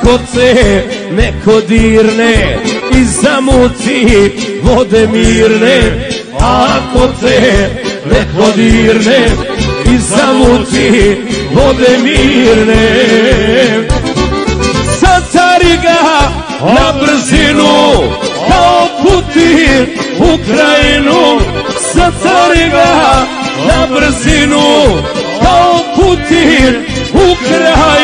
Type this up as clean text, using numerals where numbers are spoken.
ako te neko dirne i zamuti vode mirne, ako te neko dirne i zamuti vode mirne, satari ga na brzinu kao Putin Ukrajinu, satari ga na brzinu kao Putin Ukrajinu.